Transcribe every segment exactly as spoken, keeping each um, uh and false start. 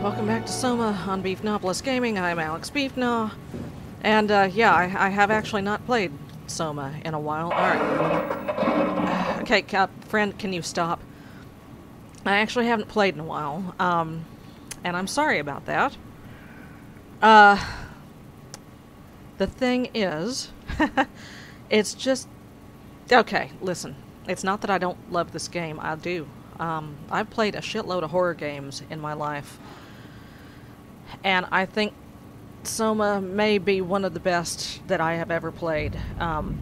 welcome back to Soma on Beefgnaw Gaming. I'm Alex Beefgnaw. And, uh, yeah, I, I have actually not played Soma in a while. Alright. Okay, uh, friend, can you stop? I actually haven't played in a while, um, and I'm sorry about that. Uh, the thing is, it's just... Okay, listen. It's not that I don't love this game. I do. Um, I've played a shitload of horror games in my life, and I think Soma may be one of the best that I have ever played. Um,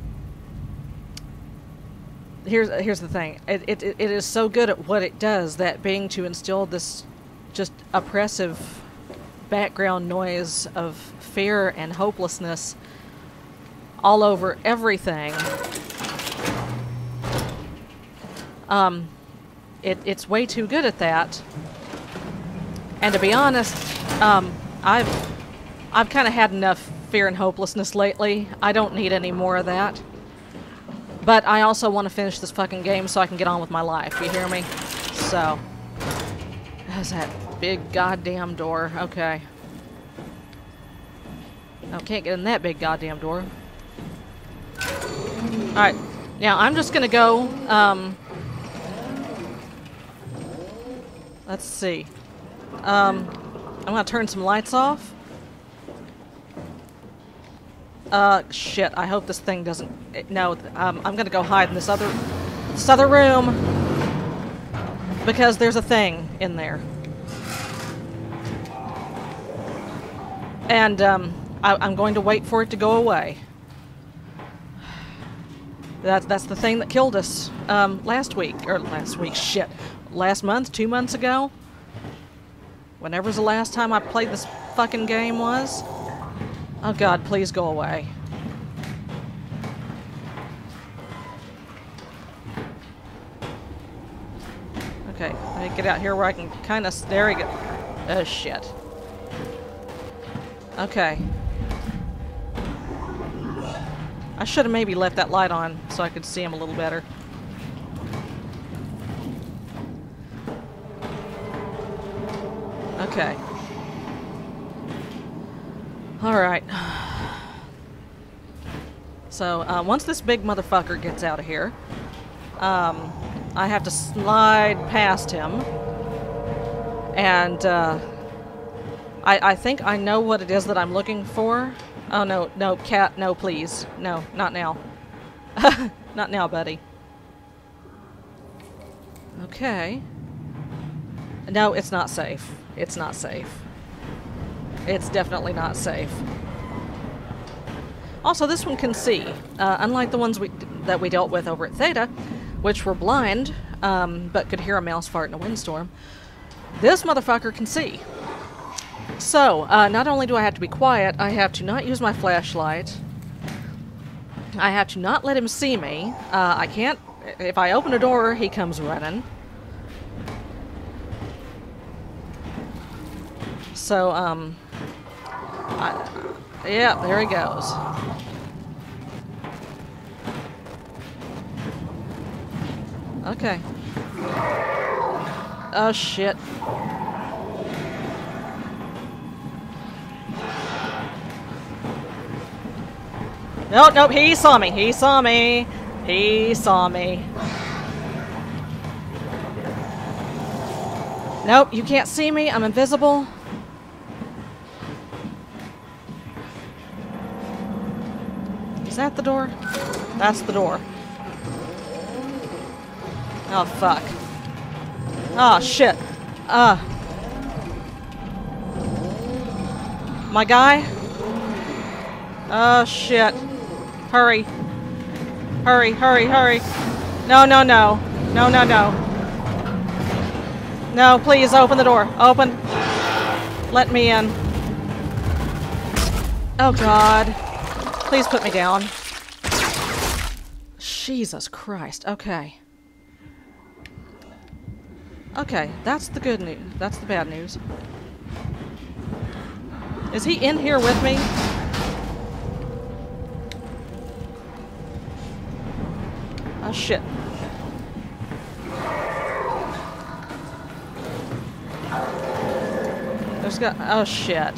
here's here's the thing: it, it it is so good at what it does, that being to instill this just oppressive background noise of fear and hopelessness all over everything. Um. It, it's way too good at that, and to be honest, um, I've I've kind of had enough fear and hopelessness lately. I don't need any more of that. But I also want to finish this fucking game so I can get on with my life. You hear me? So, there's that big goddamn door. Okay. No, can't get in that big goddamn door. All right. Now I'm just gonna go. Um, Let's see. Um, I'm gonna turn some lights off. Uh, shit. I hope this thing doesn't. It, no, um, I'm gonna go hide in this other, this other room because there's a thing in there, and um, I, I'm going to wait for it to go away. That's that's the thing that killed us um, last week or last week. Shit. Last month, two months ago, whenever's the last time I played this fucking game was. Oh god, please go away. Okay, let me get out here where I can kind of... There we go. Oh shit. Okay. I should have maybe left that light on so I could see him a little better. Okay. Alright. So, uh, once this big motherfucker gets out of here, um, I have to slide past him. And, uh, I, I think I know what it is that I'm looking for. Oh, no, no, cat, no, please. No, not now. Not now, buddy. Okay. No, it's not safe. It's not safe. It's definitely not safe. Also, this one can see. Uh, unlike the ones we, that we dealt with over at Theta, which were blind, um, but could hear a mouse fart in a windstorm, this motherfucker can see. So, uh, not only do I have to be quiet, I have to not use my flashlight. I have to not let him see me. Uh, I can't... If I open a door, he comes running. So, um, I, yeah, there he goes. Okay. Oh, shit. Nope, nope, he saw me, he saw me, he saw me. Nope, you can't see me, I'm invisible. Is that the door? That's the door. Oh, fuck. Oh, shit. Uh. My guy? Oh, shit. Hurry. Hurry, hurry, hurry. No, no, no. No, no, no. No, please, open the door. Open. Let me in. Oh, God. Please put me down. Jesus Christ. Okay. Okay, that's the good news. That's the bad news. Is he in here with me? Oh, shit. go. Oh shit.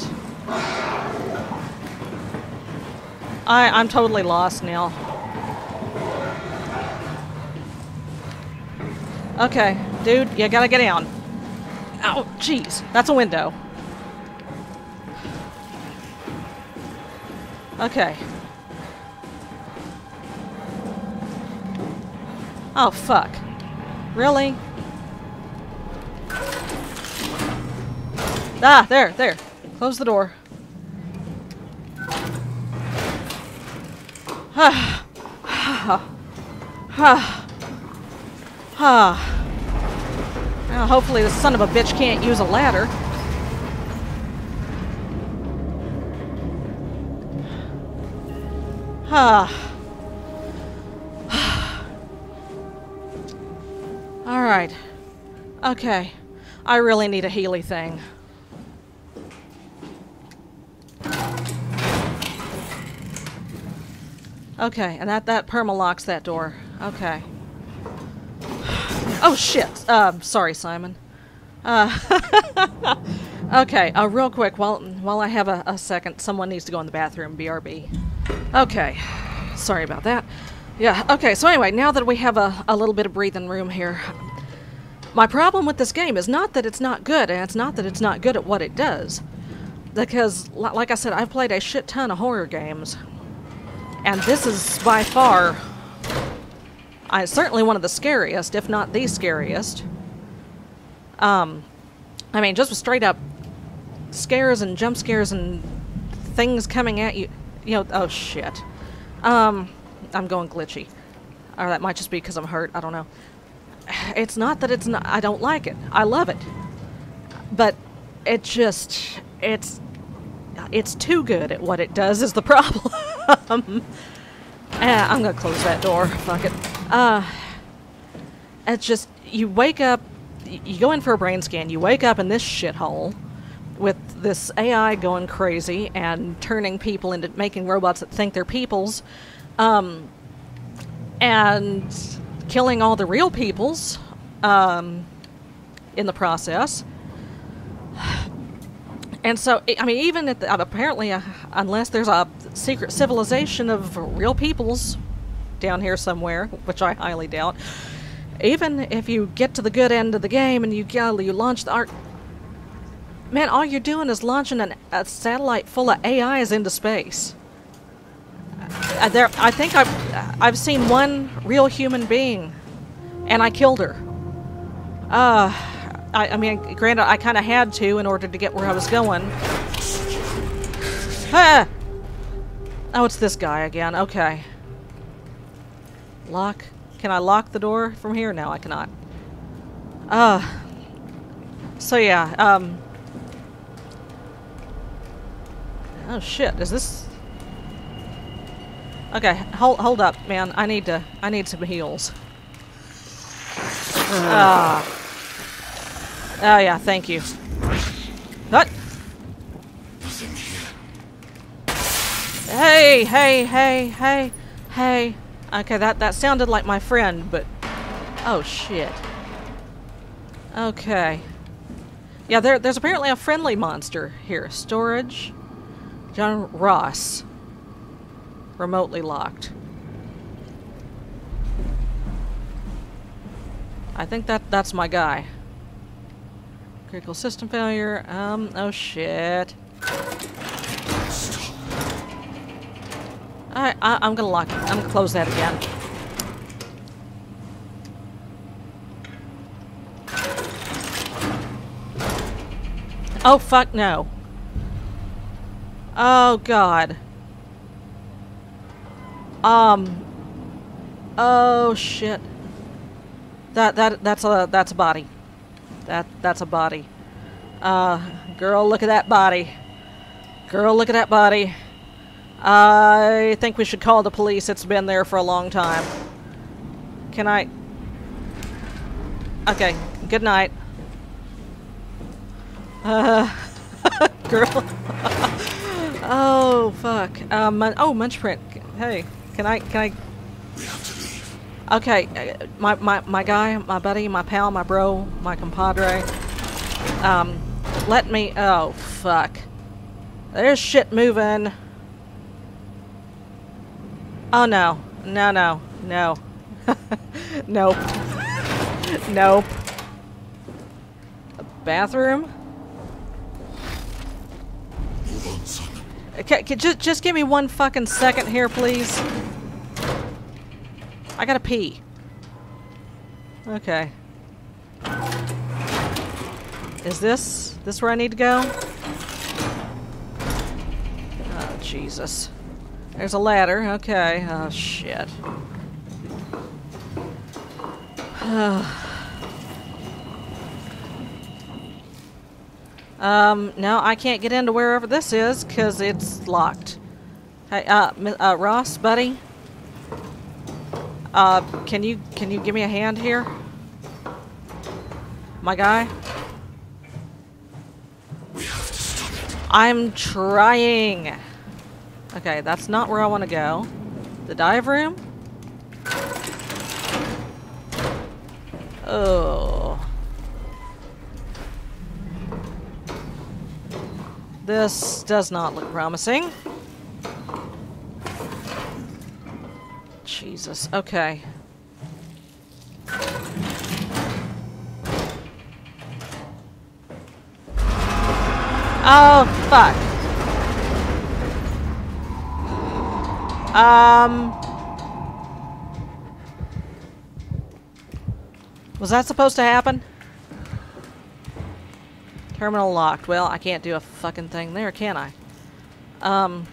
I I'm totally lost now. Okay, dude, you gotta get down. Oh, jeez, that's a window. Okay. Oh fuck. Really? Ah, there, there. Close the door. Ah. Ah. Ah. Ah. Well, hopefully the son of a bitch can't use a ladder. Ah. Alright. Okay. I really need a Healy thing. Okay, and that, that perma-locks that door. Okay. Oh shit! Uh, sorry, Simon. Uh, okay, uh, real quick, while, while I have a, a second, someone needs to go in the bathroom, B R B. Okay. Sorry about that. Yeah, okay, so anyway, now that we have a, a little bit of breathing room here, my problem with this game is not that it's not good, and it's not that it's not good at what it does. Because, like I said, I've played a shit ton of horror games, and this is by far, I, certainly one of the scariest, if not the scariest. Um, I mean, just with straight up scares and jump scares and things coming at you, you know, oh shit. Um, I'm going glitchy. Or that might just be because I'm hurt, I don't know. It's not that it's not, I don't like it. I love it. But it just, it's, it's too good at what it does is the problem. eh, I'm gonna close that door, fuck it. Uh, it's just, you wake up, you go in for a brain scan, you wake up in this shithole with this A I going crazy and turning people into, making robots that think they're peoples, um, and killing all the real peoples, um, in the process. And so, I mean, even at the, apparently, uh, unless there's a secret civilization of real peoples down here somewhere, which I highly doubt, even if you get to the good end of the game and you, uh, you launch the art, man, all you're doing is launching an, a satellite full of A Is into space. Uh, there, I think I've, I've seen one real human being, and I killed her. Uh, I, I mean, granted, I kind of had to in order to get where I was going. Ah! Oh, it's this guy again. Okay. Lock. Can I lock the door from here? No, I cannot. Uh. So yeah, um. Oh shit, is this... Okay, hold, hold up, man. I need to, I need some heals. Ah. Uh. Oh yeah, thank you. What? Hey, hey, hey, hey, hey. Okay, that, that sounded like my friend, but... Oh, shit. Okay. Yeah, there, there's apparently a friendly monster here. Storage. John Ross. Remotely locked. I think that that's my guy. Critical system failure. Um, oh shit. Alright, I, I'm gonna lock it. I'm gonna close that again. Oh fuck no. Oh god. Um. Oh shit. That that that's a that's a body. That that's a body. Uh, girl, look at that body. Girl, look at that body. I think we should call the police. It's been there for a long time. Can I? Okay. Good night. Uh, girl. Oh fuck. Um. Oh, Munch Print. Hey, can I? Can I? We have to leave. Okay, my my my guy, my buddy, my pal, my bro, my compadre. Um, let me... Oh, fuck. There's shit moving. Oh, no. No, no. No. Nope. Nope. A bathroom? Okay, just, just give me one fucking second here, please. I gotta pee. Okay. Is this... this where I need to go? Oh, Jesus. There's a ladder. Okay. Oh, shit. um, no, I can't get into wherever this is, because it's locked. Hey, uh, uh, Ross, buddy? Uh, can you, can you give me a hand here? My guy? We have to stop it. I'm trying. Okay, that's not where I want to go. The dive room? Oh. This does not look promising. Jesus. Okay. Oh, fuck. Um... Was that supposed to happen? Terminal locked. Well, I can't do a fucking thing there, can I? Um...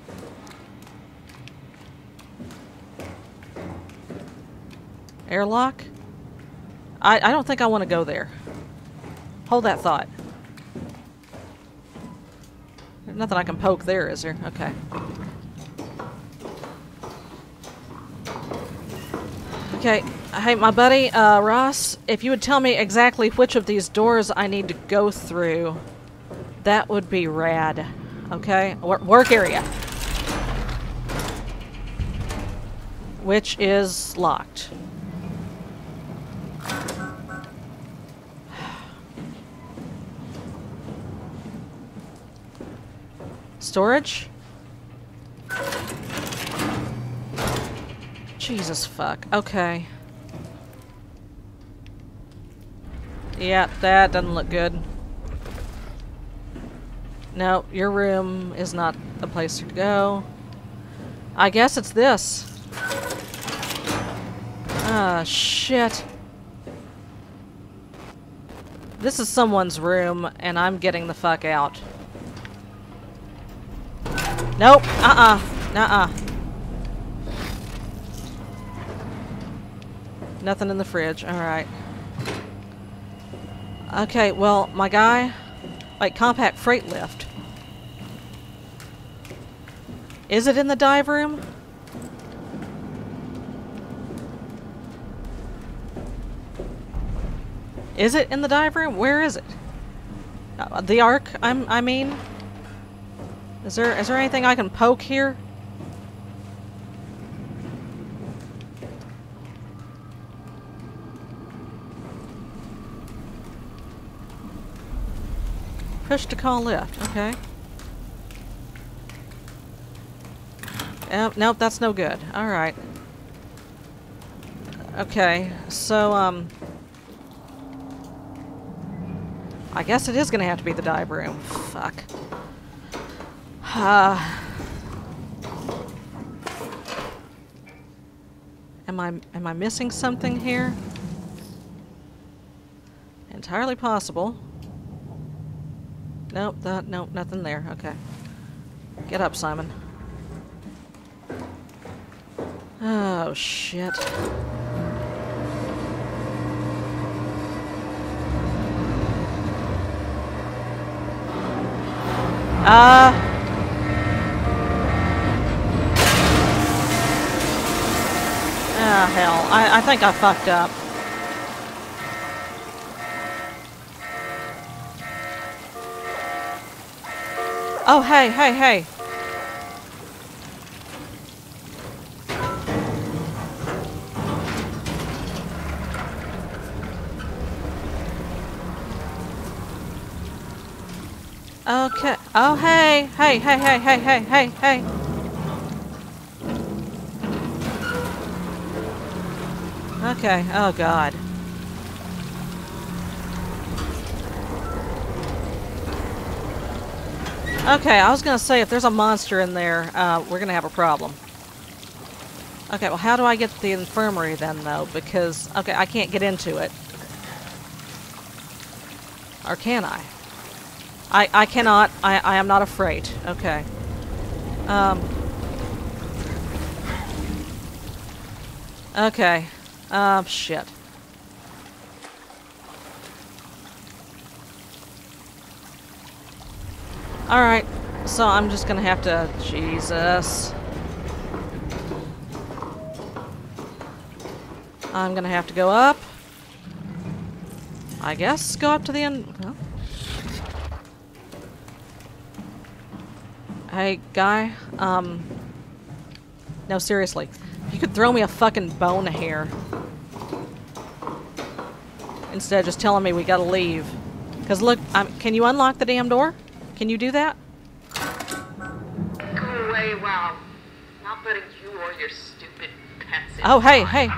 Airlock? I, I don't think I want to go there. Hold that thought. There's nothing I can poke there, is there? Okay. Okay. Hey, my buddy, uh, Ross, if you would tell me exactly which of these doors I need to go through, that would be rad. Okay? Wor- work area. Which is locked. Storage? Jesus fuck. Okay. Yeah, that doesn't look good. No, your room is not the place to go. I guess it's this. Ah, shit. This is someone's room, and I'm getting the fuck out. Nope. Uh-uh. Nuh-uh. Nothing in the fridge. Alright. Okay, well, my guy... Like, compact freight lift. Is it in the dive room? Is it in the dive room? Where is it? Uh, the Ark, I'm, I mean... Is there, is there anything I can poke here? Push to call lift. Okay. Uh, nope, that's no good. Alright. Okay, so, um... I guess it is gonna have to be the dive room. Fuck. Uh... Am I, am I missing something here? Entirely possible. Nope, that, nope, nothing there. Okay. Get up, Simon. Oh, shit. Uh... Ah, hell. I, I think I fucked up. Oh, hey, hey, hey. Okay. Oh, hey. Hey, hey, hey, hey, hey, hey, hey. Okay. Oh, God. Okay, I was gonna say, if there's a monster in there, uh, we're gonna have a problem. Okay, well, how do I get to the infirmary then, though? Because, okay, I can't get into it. Or can I? I, I cannot. I, I am not afraid. Okay. Um. Okay. Um, shit. Alright. So I'm just gonna have to... Jesus. I'm gonna have to go up. I guess go up to the end... Huh? Hey, guy. Um... No, seriously. You could throw me a fucking bone here. Instead of just telling me we gotta leave. Because look, um, can you unlock the damn door? Can you do that? Go away, wow. Not letting you or your stupid pets in. Oh, hey, hey.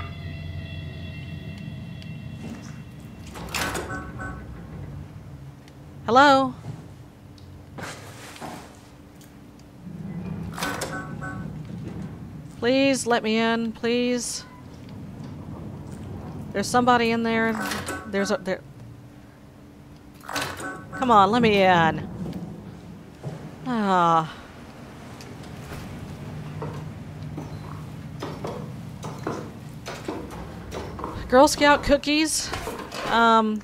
Hello? Please let me in, please. There's somebody in there. There's a there. Come on, let me in. Ah. Girl Scout cookies. Um.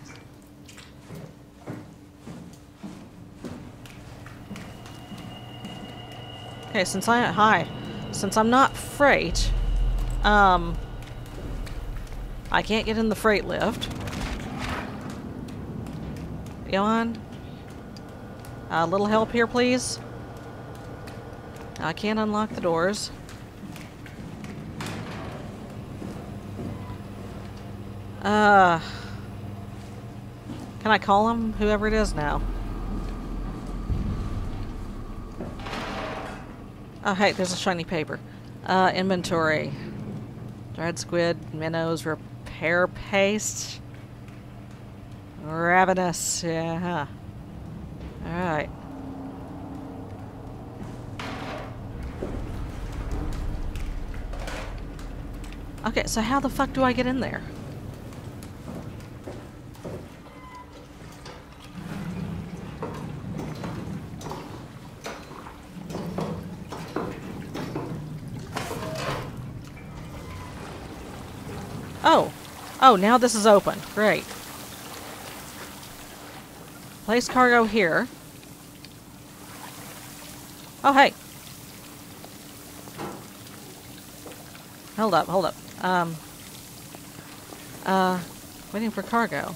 Okay, since I hi, since I'm not freight, um, I can't get in the freight lift. Go on. A little help here, please. I can't unlock the doors. Uh, can I call him? Whoever it is now. Oh, hey, there's a shiny paper. Uh, inventory. Dried squid, minnows, repair paste. Ravenous, yeah. Alright. Okay, so how the fuck do I get in there? Oh. Oh, now this is open. Great. Place cargo here. Oh, hey. Hold up, hold up. Um. Uh, waiting for cargo.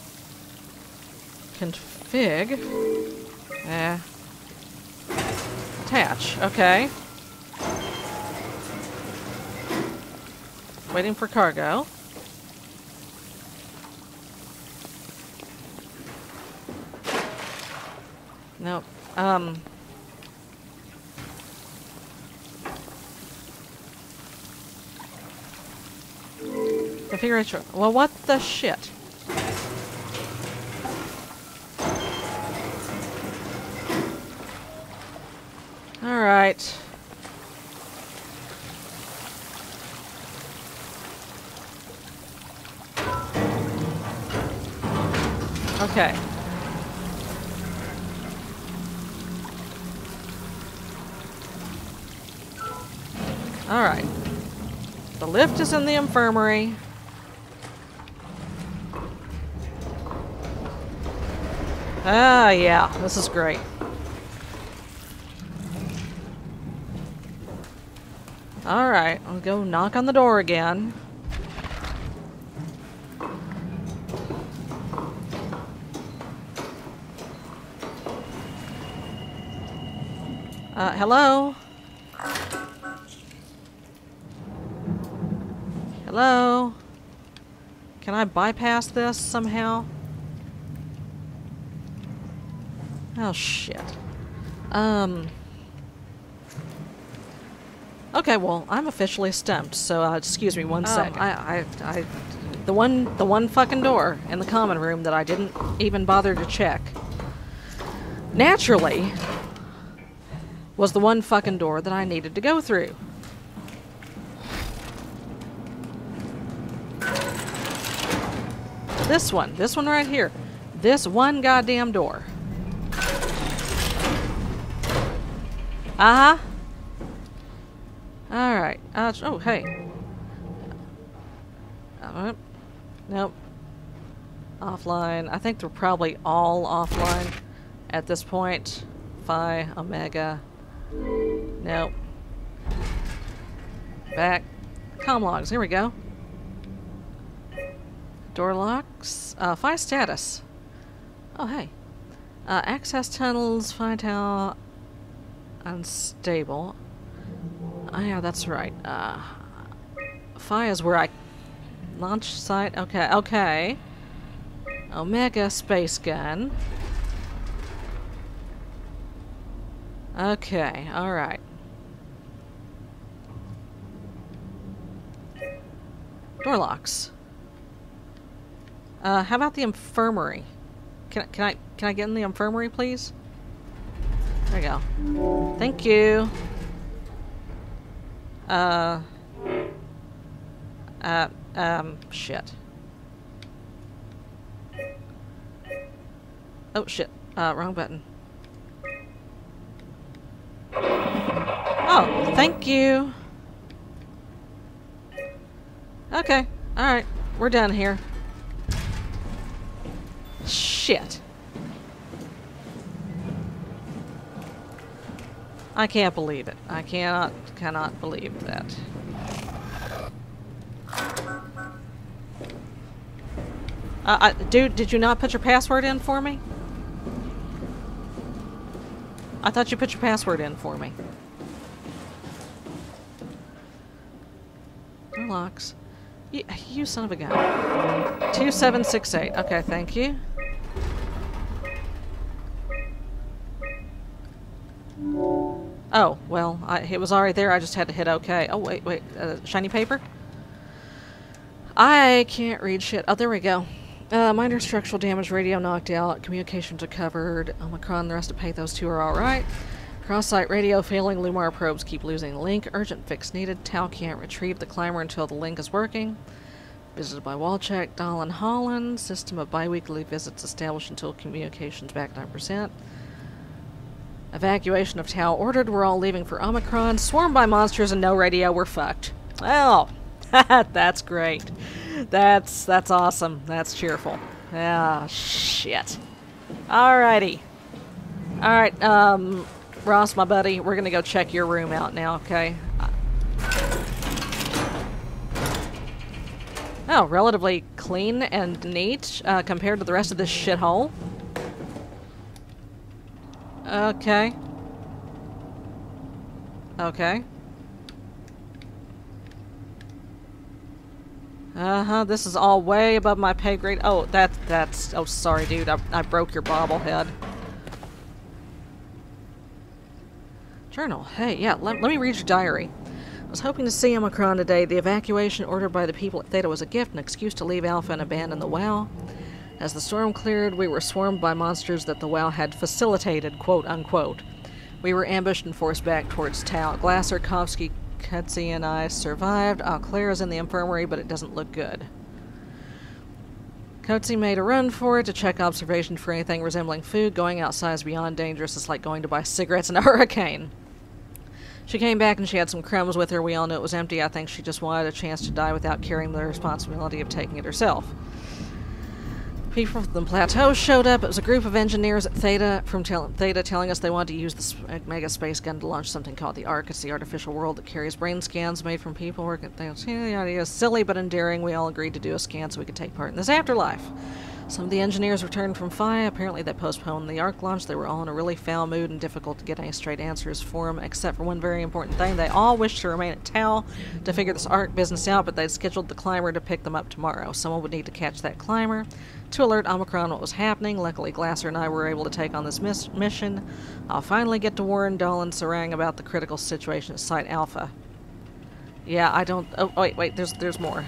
Config. Eh. Attach. Okay. Waiting for cargo. Nope. Um. Configuration. Well, what the shit? All right. Okay. Alright. The lift is in the infirmary. Ah, yeah. This is great. Alright. I'll go knock on the door again. Uh, hello? Hello? Can I bypass this somehow? Oh, shit. Um... Okay, well, I'm officially stumped, so uh, excuse me one Um, sec. I, I, I, the one, the one fucking door in the common room that I didn't even bother to check, naturally, was the one fucking door that I needed to go through. This one, this one right here, this one goddamn door. Uh huh. Alright. Uh, oh, hey. Uh, nope. Offline. I think they're probably all offline at this point. Phi, Omega. Nope. Back. Comm logs. Here we go. Door locks. Uh, Phi status. Oh, hey. Uh, access tunnels. Phi Tau. Unstable. Oh, yeah, that's right. Uh, Phi is where I... Launch site? Okay, okay. Omega space gun. Okay, alright. Door locks. Uh, how about the infirmary? Can, can I can I get in the infirmary, please? There we go. Thank you. Uh, uh, um, shit. Oh, shit. Uh, wrong button. Oh, thank you. Okay. Alright. We're done here. Shit. I can't believe it. I cannot, cannot believe that. Uh, I, dude, did you not put your password in for me? I thought you put your password in for me. Door locks. You, you son of a gun. two seven six eight. Okay, thank you. Oh, well, I, it was already there. I just had to hit OK. Oh, wait, wait. Uh, shiny paper? I can't read shit. Oh, there we go. Uh, minor structural damage, radio knocked out, communications are covered. Omicron, the rest of Pathos two are alright. Cross-site radio failing, Lumar probes keep losing link. Urgent fix needed. Tau can't retrieve the climber until the link is working. Visited by Wallcheck, Dahl and Holland. System of bi-weekly visits established until communications back nine percent. Evacuation of Tau ordered. We're all leaving for Omicron. Swarmed by monsters and no radio. We're fucked. Oh, that's great. That's that's awesome. That's cheerful. Ah, shit. Alrighty. Alright, um, Ross, my buddy, we're gonna go check your room out now, okay? Oh, relatively clean and neat uh, compared to the rest of this shithole. Okay. Okay. Uh-huh, this is all way above my pay grade. Oh, that, that's... Oh, sorry, dude. I, I broke your bobblehead. Journal. Hey, yeah, let, let me read your diary. I was hoping to see Omicron today. The evacuation ordered by the people at Theta was a gift, an excuse to leave Alpha and abandon the WoW. As the storm cleared, we were swarmed by monsters that the WoW had facilitated, quote-unquote. We were ambushed and forced back towards Tau. Glasser, Kovsky, Kutzi, and I survived. Eau Claire is in the infirmary, but it doesn't look good. Kotzi made a run for it to check observation for anything resembling food. Going outside is beyond dangerous. It's like going to buy cigarettes in a hurricane. She came back and she had some crumbs with her. We all knew it was empty. I think she just wanted a chance to die without carrying the responsibility of taking it herself. People from the plateau showed up. It was a group of engineers at Theta from tel Theta telling us they wanted to use the mega space gun to launch something called the Ark. It's the artificial world that carries brain scans made from people working at Theta. The idea is silly but endearing. We all agreed to do a scan so we could take part in this afterlife. Some of the engineers returned from F I. Apparently they postponed the Ark launch. They were all in a really foul mood and difficult to get any straight answers for them, except for one very important thing. They all wished to remain at Tau to figure this Ark business out, but they'd scheduled the climber to pick them up tomorrow. Someone would need to catch that climber to alert Omicron what was happening. Luckily, Glasser and I were able to take on this miss mission. I'll finally get to warn Dahl and Sarang about the critical situation at Site Alpha. Yeah, I don't... Oh, wait, wait, there's, there's more.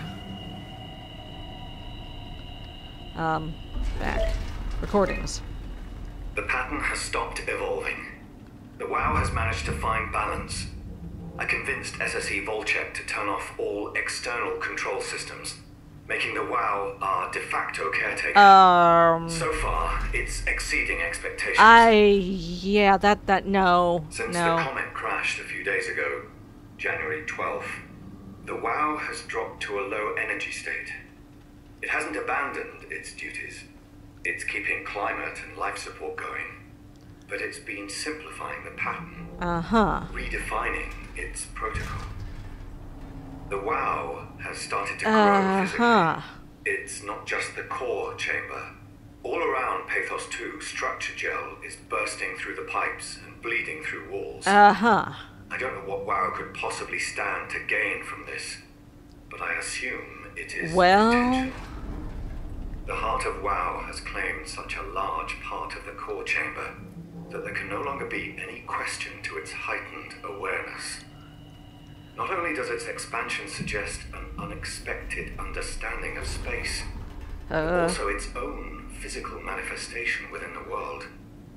Um, back. Recordings. The pattern has stopped evolving. The WoW has managed to find balance. I convinced S S E Volcheck to turn off all external control systems, making the WoW our de facto caretaker. Um... So far, it's exceeding expectations. I... yeah, that, that, no. Since no. the comet crashed a few days ago, January twelfth, the WoW has dropped to a low energy state. It hasn't abandoned its duties. It's keeping climate and life support going. But it's been simplifying the pattern. Uh-huh. Redefining its protocol. The WoW has started to grow Uh-huh. physically. It's not just the core chamber. All around Pathos two, structure gel is bursting through the pipes and bleeding through walls. Uh-huh. I don't know what WoW could possibly stand to gain from this, but I assume it is Well... potential. The heart of WoW has claimed such a large part of the core chamber that there can no longer be any question to its heightened awareness. Not only does its expansion suggest an unexpected understanding of space, but Uh... also its own physical manifestation within the world.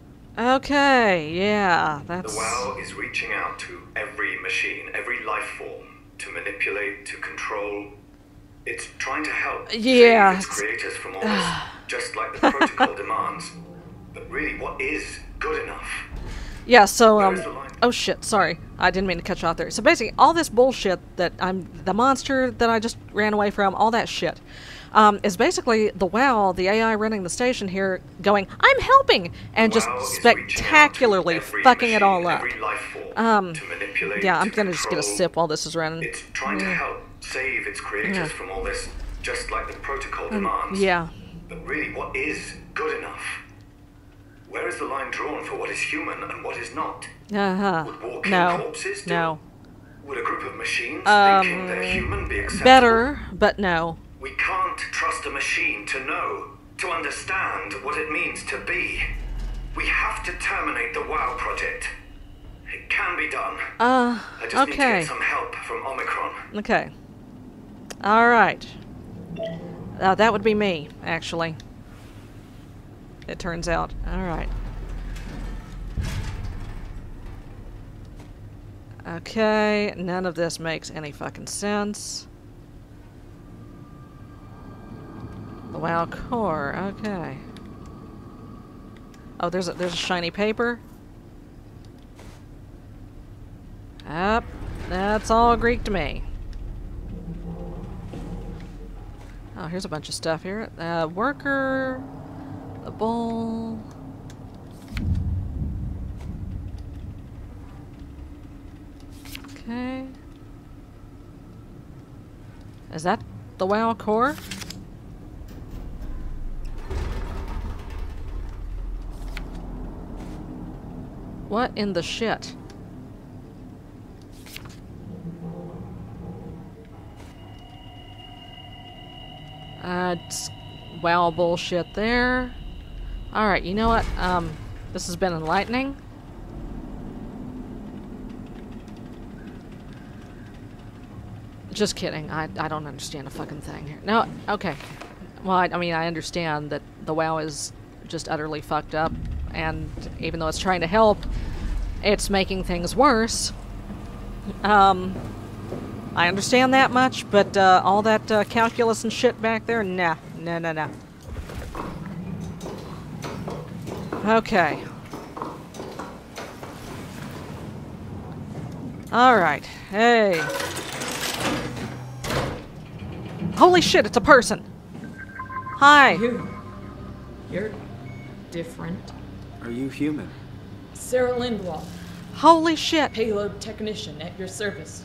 Okay, yeah, that's... The WoW is reaching out to every machine, every life form, to manipulate, to control. It's trying to help Yeah, save its it's- creators from all this, just like the protocol demands. But really, what is good enough? Yeah, so, Where um... is the line? oh shit, sorry. I didn't mean to cut you off there. So basically, all this bullshit that I'm... the monster that I just ran away from, all that shit, um, is basically the WoW, the A I running the station here, going, I'm helping! And just WoW is reaching out to spectacularly every fucking it machine, all up. every life form, Um, to manipulate, Yeah, I'm to gonna just get a control. sip while this is running. It's trying to Mm. help save its creators Yeah. from all this, just like the protocol Um, demands. yeah. But really, what is good enough? Where is the line drawn for what is human and what is not? Uh-huh. Would walking No. corpses do? No. Would a group of machines Um, thinking they're human be acceptable? Better, but no. We can't trust a machine to know, to understand what it means to be. We have to terminate the WoW project. It can be done. Uh, I just need to okay. get some help from Omicron. Okay. Alright. Uh, that would be me, actually. It turns out. Alright. Okay, none of this makes any fucking sense. The WoW core, okay. Oh, there's a, there's a shiny paper. Yep, that's all Greek to me. Oh, here's a bunch of stuff here. Uh, worker, the bowl. Okay. Is that the WoW core? What in the shit? Uh, it's WoW bullshit there. Alright, you know what? Um, this has been enlightening. Just kidding. I, I don't understand a fucking thing here. No, okay. Well, I, I mean, I understand that the WoW is just utterly fucked up, and even though it's trying to help, it's making things worse. Um, I understand that much, but uh, all that uh, calculus and shit back there, nah, nah, nah, nah. Okay. Alright, hey. Holy shit, it's a person! Hi! You. You're different. Are you human? Sarah Lindwall, Holy shit! payload technician at your service.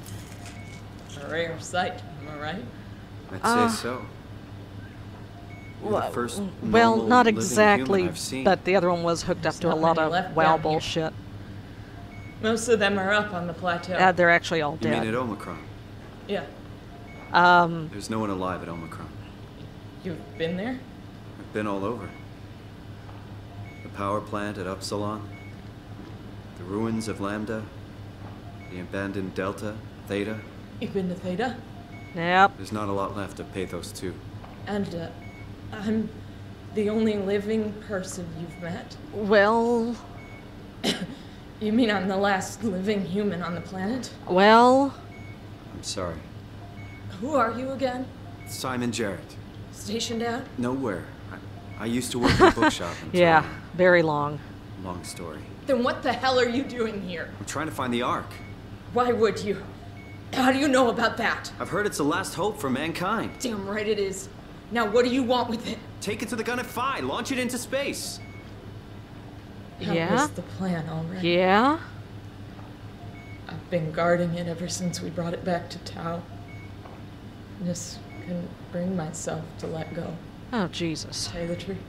A rare sight, am I right? I'd Uh. say so. You're the first Well, normal not living exactly, human I've seen. but the other one was hooked up There's to a not lot many of left WoW down here. bullshit. Most of them are up on the plateau. Uh, they're actually all You mean dead. at Omicron? yeah. Um, There's no one alive at Omicron. You've been there? I've been all over. The power plant at Upsilon, the ruins of Lambda, the abandoned Delta, Theta. You've been to Theta? yep. There's not a lot left of Pathos two. And, uh, I'm the only living person you've met? Well, You mean I'm the last living human on the planet? well, I'm sorry. Who are you again? Simon Jarrett. Stationed out? Nowhere. I, I used to work in a bookshop in yeah, Toronto. very long. Long story. Then what the hell are you doing here? I'm trying to find the Ark. Why would you? How do you know about that? I've heard it's the last hope for mankind. Damn right it is. Now what do you want with it? Take it to the Gun at Phi. Launch it into space. That Yeah? was the plan already. Yeah? I've been guarding it ever since we brought it back to Tau. Just couldn't bring myself to let go. Oh, Jesus. To tell you the truth,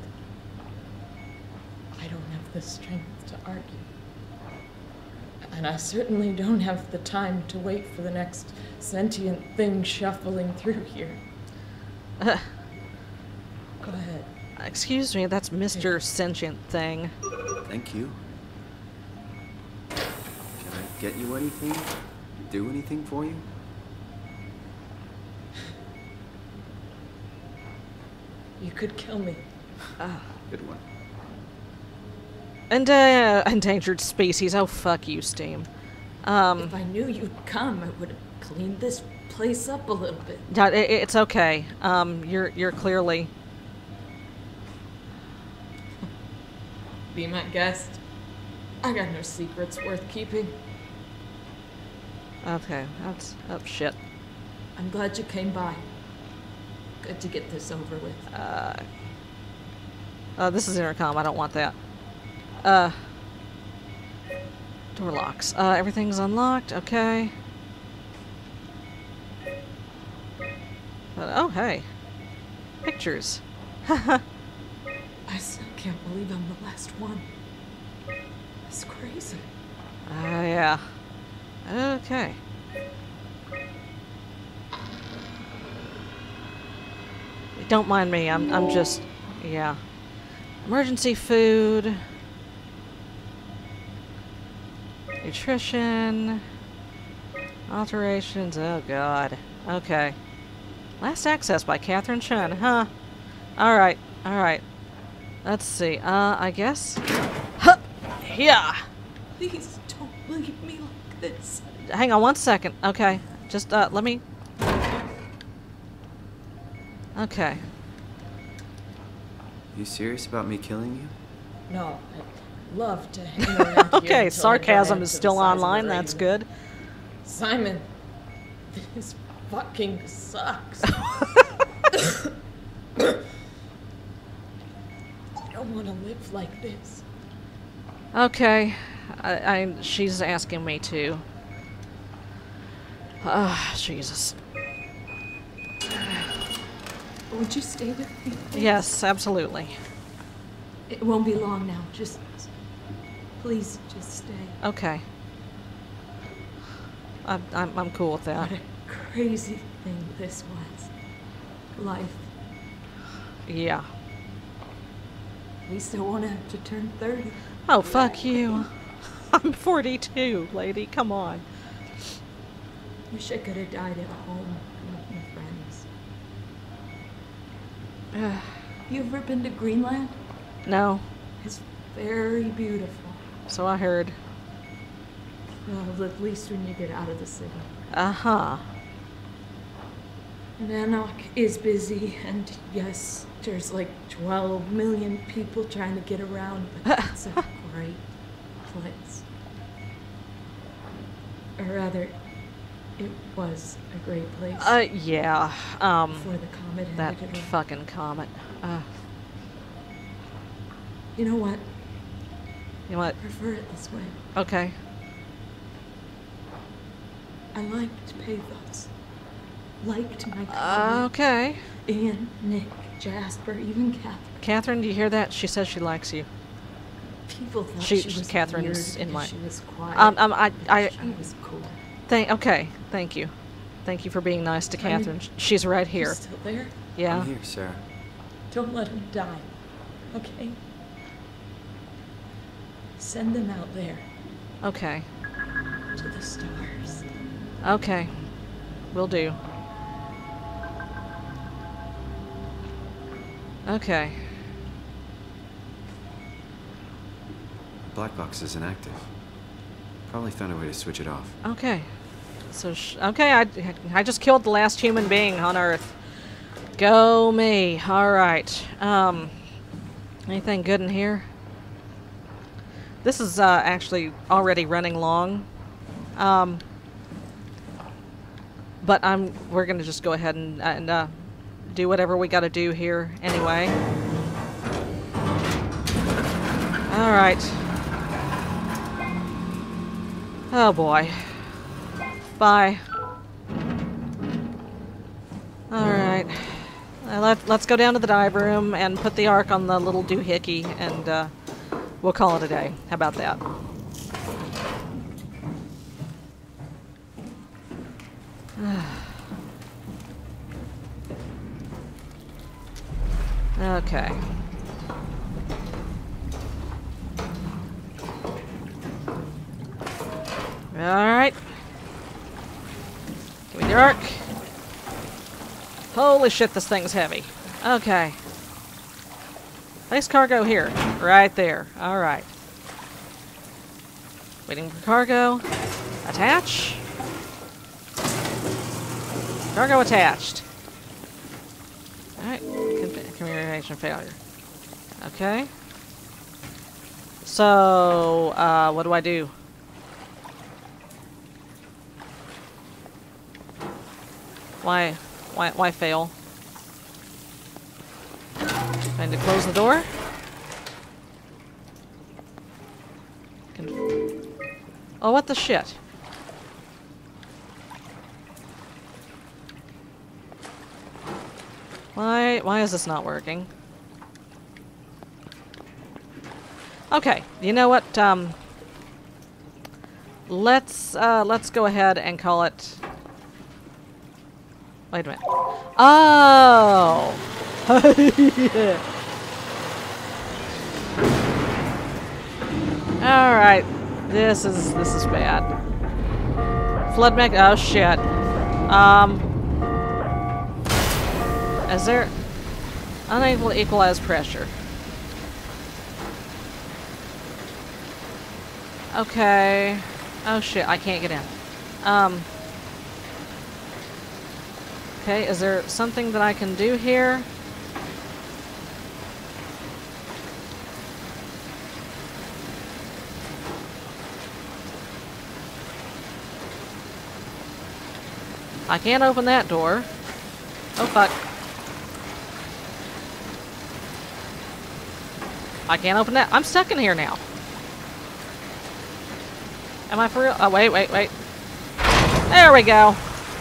I don't have the strength to argue. And I certainly don't have the time to wait for the next sentient thing shuffling through here. Uh, Go ahead. excuse me, that's Mister Sentient Thing. Thank you. Can I get you anything? Do anything for you? You could kill me. Good one. And, uh, endangered species. Oh, fuck you, Steam. Um, If I knew you'd come, I would have cleaned this place up a little bit. no, i- i- it's okay. Um, you're, you're clearly... Be my guest. I got no secrets worth keeping. Okay, that's... oh, shit. I'm glad you came by. Good to get this over with. Uh, uh, this is intercom. I don't want that. Uh, door locks. Uh, everything's unlocked. Okay. But, oh, hey. Pictures. I still can't believe I'm the last one. It's crazy. Uh, yeah. Okay. Don't mind me. I'm, I'm just, yeah. Emergency food. Nutrition. Alterations. Oh, God. Okay. Last access by Catherine Chen, huh? Alright, alright. Let's see. Uh, I guess. Huh! Yeah! Please don't leave me like this. Hang on one second. Okay. Just, uh, let me... Okay. You serious about me killing you? No, I'd love to hang around here. Okay, until I sarcasm get is to the still size of online. a That's raven. good. Simon, this fucking sucks. I don't want to live like this. Okay. I, I she's asking me to. Ah, Jesus. Would you stay with me? please? Yes, absolutely. It won't be long now. Just, please, just stay. Okay. I'm I'm, I'm cool with that. What a crazy thing this was. Life. Yeah. At least I won't have to turn thirty. Oh, fuck you. I'm forty-two, lady. Come on. Wish I could have died at home with my friends. Uh, You ever been to Greenland? no. It's very beautiful. So I heard. Well, at least when you get out of the city. Uh-huh. Nanook is busy, and yes, there's like twelve million people trying to get around, but it's a great place. Or rather, it was a great place Uh, yeah. Um, before the comet that ended it all. fucking comet. Uh, You know what? you know what? I prefer it this way. Okay. I liked Pathos. Liked my Uh, colleagues. okay. Ian, Nick, Jasper, even Catherine. Catherine, do you hear that? She says she likes you. People thought She- she, was Catherine's weird in my- because she was quiet. Um, um, I, but I, she was cool. thank. Okay, thank you, thank you for being nice to Are you- Catherine. She's right You here. still there? Yeah. I'm here, Sarah. Don't let him die. Okay? Send them out there Okay. to the stars. Okay. Will do. Okay. The black box is inactive. Probably found a way to switch it off. Okay. So, sh okay, I, I just killed the last human being on Earth. Go me. Alright. Um, anything good in here? This is uh, actually already running long. Um, but I'm, we're going to just go ahead and, and uh, do whatever we got to do here anyway. Alright. Oh boy. Bye. Alright. Uh, let, let's go down to the dive room and put the arc on the little doohickey, and uh, we'll call it a day. How about that? Okay. Alright. Give me the arc. Holy shit, this thing's heavy. Okay. Place cargo here. Right there. Alright. Waiting for cargo. Attach. Cargo attached. Alright. Con- communication failure. Okay. So, uh, what do I do? Why, why, why fail? Trying to close the door. Can... Oh, what the shit? Why, why is this not working? Okay, you know what? Um, let's uh, let's go ahead and call it. Wait a minute. Oh! Yeah. Alright. This is this is bad. Flood mech oh shit. Um Is there unable to equalize pressure? Okay. Oh shit, I can't get in. Um Okay, is there something that I can do here? I can't open that door. Oh fuck. I can't open that. I'm stuck in here now. Am I for real? Oh, wait, wait, wait. There we go.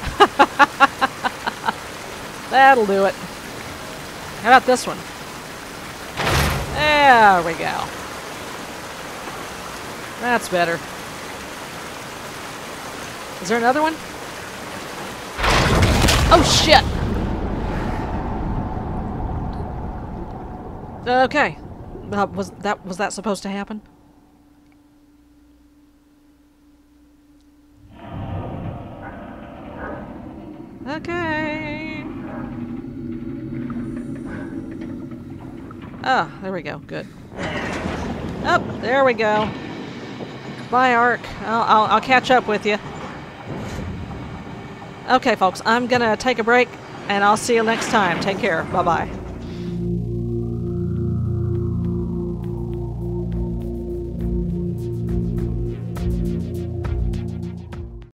That'll do it. How about this one? There we go. That's better. Is there another one? Oh shit! Okay. Uh, was that was that supposed to happen? Okay. Ah, there we go. Good. Oh, there we go. Bye, Ark. I'll, I'll, I'll catch up with you. Okay, folks, I'm gonna take a break, and I'll see you next time. Take care. Bye-bye.